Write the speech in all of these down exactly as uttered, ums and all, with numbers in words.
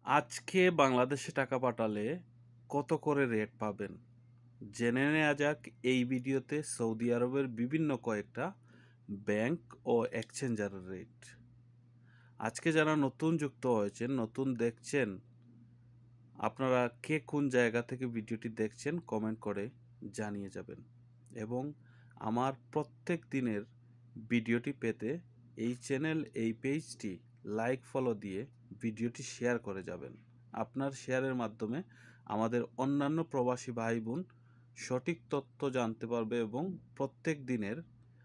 আজকে বাংলাদেশে টাকা পাঠালে কত করে রেট পাবেন? জেনে নেওয়া যাক এই ভিডিওতে সৌদি আরবের বিভিন্ন কয়েকটা ব্যাংক ও এক্সচেঞ্জারের রেট। আজকে যারা নতুন যুক্ত হয়েছেন, নতুন দেখছেন, আপনারা কে কোন জায়গা থেকে ভিডিওটি দেখছেন কমেন্ট করে জানিয়ে যাবেন। এবং আমার প্রত্যেক দিনের ভিডিওটি পেতে এই চ্যানেল, এই পেজটি লাইক ফলো দিয়ে ভিডিওটি শেয়ার করে যাবেন। আপনার শেয়ারের মাধ্যমে আমাদের অন্যান্য প্রবাসী ভাই বোন সঠিক তথ্য জানতে পারবে এবং প্রত্যেক দিনের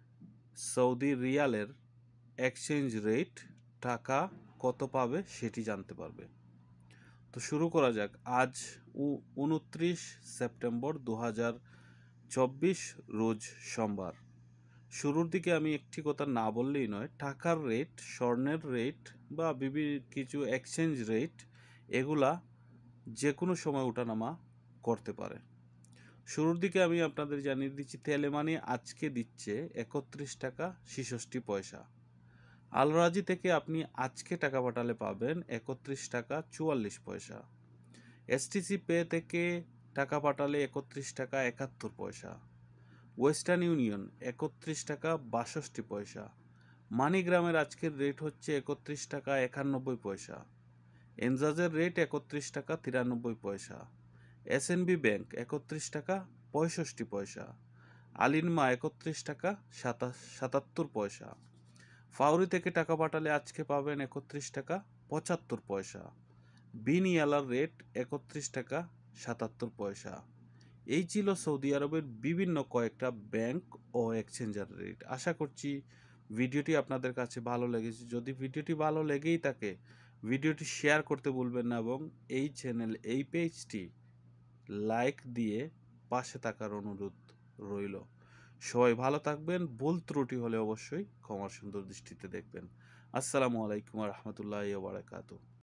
সৌদি রিয়ালের এক্সচেঞ্জ রেট, টাকা কত পাবে সেটি জানতে পারবে। তো শুরু করা যাক। আজ উনত্রিশ সেপ্টেম্বর দু হাজার চব্বিশ, রোজ সোমবার। শুরুর দিকে আমি একটি কথা না বললেই নয়, টাকার রেট, স্বর্ণের রেট বা বিভিন্ন কিছু এক্সচেঞ্জ রেট এগুলা যে কোনো সময় ওঠানামা করতে পারে। শুরুর দিকে আমি আপনাদের জানিয়ে দিচ্ছি, তেলেমানি আজকে দিচ্ছে একত্রিশ টাকা ছেষট্টি পয়সা। আলরাজি থেকে আপনি আজকে টাকা পাঠালে পাবেন একত্রিশ টাকা চুয়াল্লিশ পয়সা। এসটিসি পে থেকে টাকা পাঠালে একত্রিশ টাকা একাত্তর পয়সা। ওয়েস্টার্ন ইউনিয়ন একত্রিশ টাকা বাষট্টি পয়সা। মানিগ্রামের আজকের রেট হচ্ছে একত্রিশ টাকা একানব্বই পয়সা। এনজাজের রেট একত্রিশ টাকা তিরানব্বই পয়সা। এসএনবি ব্যাংক একত্রিশ টাকা পঁয়ষট্টি পয়সা। আলিনমা একত্রিশ টাকা সাতাত্তর পয়সা। ফাউরি থেকে টাকা পাঠালে আজকে পাবেন একত্রিশ টাকা পঁচাত্তর পয়সা। বিনিয়ালার রেট একত্রিশ টাকা সাতাত্তর পয়সা। এই ছিল সৌদি আরবের বিভিন্ন কয়েকটা ব্যাংক ও এক্সচেঞ্জার রেট। আশা করছি ভিডিওটি আপনাদের কাছে ভালো লেগেছে। যদি ভিডিওটি ভালো লেগেই থাকে, ভিডিওটি শেয়ার করতে ভুলবেন না এবং এই চ্যানেল, এই পেজটি লাইক দিয়ে পাশে থাকার অনুরোধ রইল। সবাই ভালো থাকবেন। ভুল ত্রুটি হলে অবশ্যই ক্ষমার সুন্দর দৃষ্টিতে দেখবেন। আসসালামু আলাইকুম ওয়া রাহমাতুল্লাহি ওয়া বারাকাতুহু।